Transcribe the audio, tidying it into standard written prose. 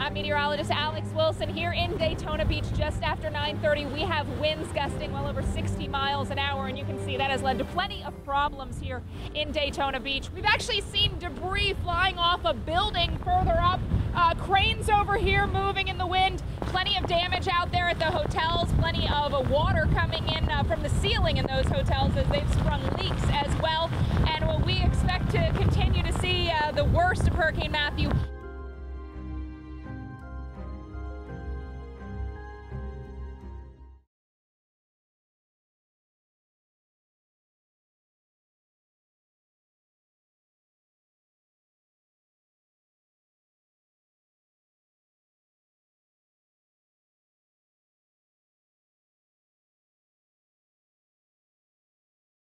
I'm meteorologist Alex Wilson here in Daytona Beach just after 9:30. We have winds gusting well over 60 miles an hour, and you can see that has led to plenty of problems here in Daytona Beach. We've actually seen debris flying off a building further up, cranes over here moving in the wind, plenty of damage out there at the hotels, plenty of water coming in from the ceiling in those hotels as they've sprung leaks as well. And we expect to continue to see the worst of Hurricane Matthew